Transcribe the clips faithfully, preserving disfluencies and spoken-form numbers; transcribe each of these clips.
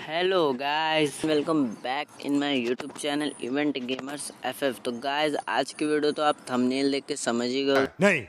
Hello guys, welcome back in my YouTube channel event gamers FF. तो guys, आज की video तो आप थंबनेल देख के समझ ही गए नहीं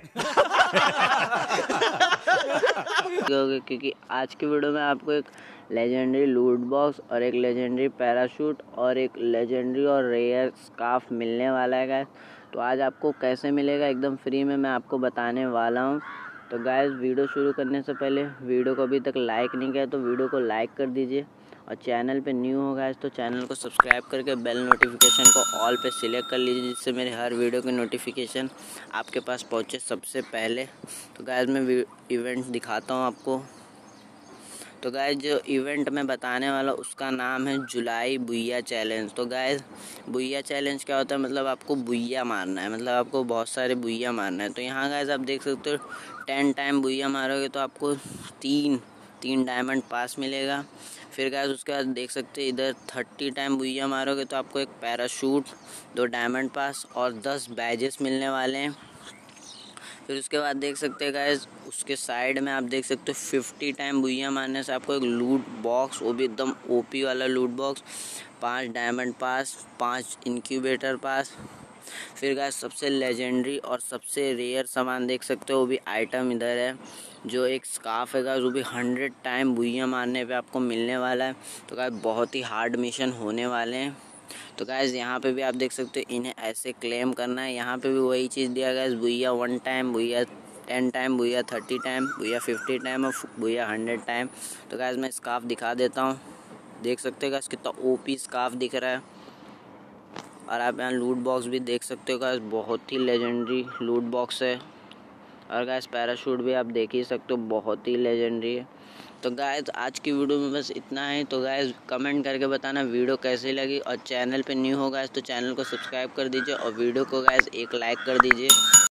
क्योंकि आज की वीडियो में आपको एक लेजेंडरी लूट बॉक्स और एक लेजेंडरी पैराशूट और एक लेजेंडरी और रेयर स्कार्फ मिलने वाला है गाइस। तो आज आपको कैसे मिलेगा एकदम फ्री में मैं आपको बताने वाला हूँ। तो गाइस, वीडियो शुरू करने से पहले वीडियो को अभी तक लाइक नहीं किया तो वीडियो को लाइक कर दीजिए, और चैनल पे न्यू हो गाइस तो चैनल को सब्सक्राइब करके बेल नोटिफिकेशन को ऑल पे सिलेक्ट कर लीजिए, जिससे मेरे हर वीडियो की नोटिफिकेशन आपके पास पहुंचे सबसे पहले। तो गाइस, मैं इवेंट दिखाता हूं आपको। तो गाइस, जो इवेंट मैं बताने वाला उसका नाम है जुलाई बुइया चैलेंज। तो गाइस, बुइया चैलेंज क्या होता है, मतलब आपको बुइया मारना है, मतलब आपको बहुत सारे बुइया मारना है। तो यहाँ गाइस आप देख सकते हो, टेन टाइम बुइया मारोगे तो आपको तीन तीन डायमंड पास मिलेगा। फिर गाइस उसके बाद देख सकते हैं इधर थर्टी टाइम बुइया मारोगे तो आपको एक पैराशूट, दो डायमंड पास और दस बैजेस मिलने वाले हैं। फिर उसके बाद देख सकते हैं गाइस, उसके साइड में आप देख सकते हो फिफ्टी टाइम बुइया मारने से आपको एक लूट बॉक्स, वो भी एकदम ओपी वाला लूट बॉक्स, पाँच डायमंड पास, पाँच इंक्यूबेटर पास। फिर गाइस सबसे लेजेंडरी और सबसे रेयर सामान देख सकते हो, वो भी आइटम इधर है, जो एक स्कार्फ है गाइस, वो भी हंड्रेड टाइम बुइया मारने पे आपको मिलने वाला है। तो गाइस बहुत ही हार्ड मिशन होने वाले हैं। तो गाइस यहाँ पे भी आप देख सकते हो, इन्हें ऐसे क्लेम करना है। यहाँ पे भी वही चीज़ दिया गया है, booyah one time, booyah ten time, booyah thirty time, booyah fifty time और बुइया हंड्रेड टाइम। तो गाइस मैं स्कार्फ दिखा देता हूँ, देख सकते हो गाइस कितना ओपी स्कार्फ दिख रहा है। और आप यहाँ लूट बॉक्स भी देख सकते हो गाइस, बहुत ही लेजेंडरी लूट बॉक्स है। और गाइस पैराशूट भी आप देख ही सकते हो, बहुत ही लेजेंडरी है। तो गाइस आज की वीडियो में बस इतना है। तो गाइस कमेंट करके बताना वीडियो कैसी लगी, और चैनल पे न्यू हो गाइस तो चैनल को सब्सक्राइब कर दीजिए और वीडियो को गाइस एक लाइक कर दीजिए।